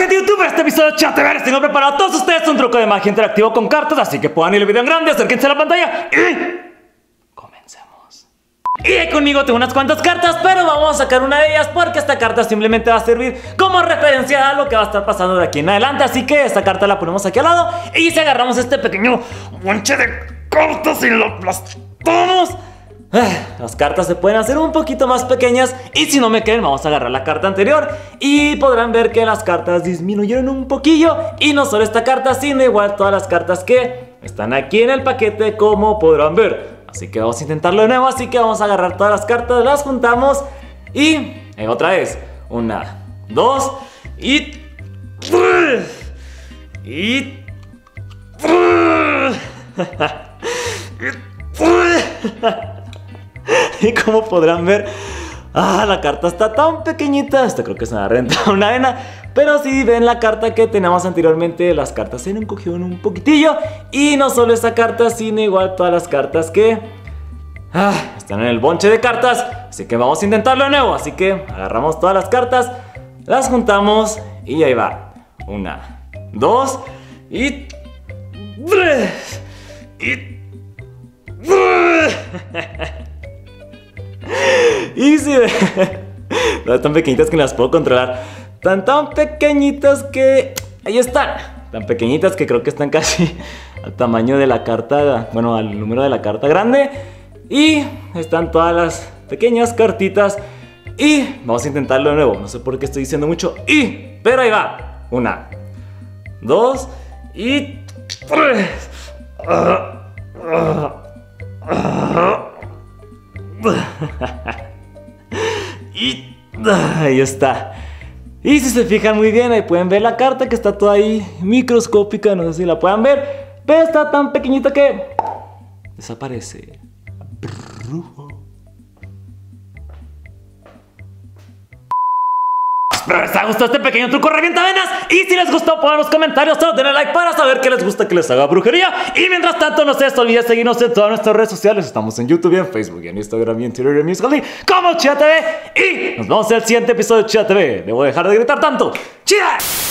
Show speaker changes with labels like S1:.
S1: gente de YouTube, en este episodio de Chat TV les tengo preparado a todos ustedes un truco de magia interactivo con cartas, así que puedan ir el video en grande, acérquense a la pantalla y comencemos. Y conmigo tengo unas cuantas cartas, pero vamos a sacar una de ellas porque esta carta simplemente va a servir como referencia a lo que va a estar pasando de aquí en adelante. Así que esta carta la ponemos aquí al lado y si agarramos este pequeño bonche de cartas y lo aplastamos, las cartas se pueden hacer un poquito más pequeñas. Y si no me creen, vamos a agarrar la carta anterior y podrán ver que las cartas disminuyeron un poquillo. Y no solo esta carta, sino igual todas las cartas que están aquí en el paquete, como podrán ver. Así que vamos a intentarlo de nuevo. Así que vamos a agarrar todas las cartas, las juntamos y otra vez, 1, 2 y y como podrán ver, la carta está tan pequeñita. Esta creo que se me va a reventar una vena. Pero si ven la carta que teníamos anteriormente, las cartas se encogieron un poquitillo. Y no solo esta carta, sino igual todas las cartas que están en el bonche de cartas. Así que vamos a intentarlo de nuevo. Así que agarramos todas las cartas, las juntamos y ahí va. 1, 2 y 3 y si ven, no, tan pequeñitas que no las puedo controlar. Tan pequeñitas que ahí están. Tan pequeñitas que creo que están casi al tamaño de la carta, bueno, al número de la carta grande. Y están todas las pequeñas cartitas. Y vamos a intentarlo de nuevo. No sé por qué estoy diciendo mucho pero ahí va. 1, 2 y 3 y ahí está. Y si se fijan muy bien, ahí pueden ver la carta que está toda ahí microscópica. No sé si la puedan ver, pero está tan pequeñita que desaparece. Espero les haya gustado este pequeño truco revientavenas. Y si les gustó, pongan en los comentarios, solo denle like para saber que les gusta que les haga brujería. Y mientras tanto, no se les olvide seguirnos en todas nuestras redes sociales. Estamos en YouTube, en Facebook, en Instagram, y en Twitter, y en Musical.ly como Chat TV. Y nos vemos en el siguiente episodio de Chat TV. Debo dejar de gritar tanto. ¡Chida!